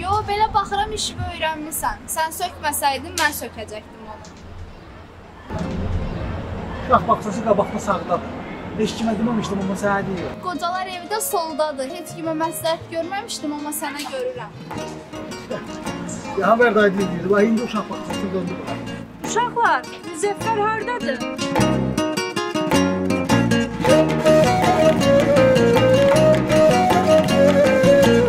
Yo, belə baxıram işimi öyrənmirsən. Sən sökməsəydin, mən sökəcəkdim onu. Uşaq baxçası qabaqda sağdadır. Heç kimə deməmişdim, amma sənə deyirəm. Qocalar evdə soldadır. Heç kimə məsləhət görməmişdim, amma sənə görürəm. Ya, Həmvərday deyirdi, bax, indi uşaq baxçası döndü. Uşaqlar, Müzəffər hardadır?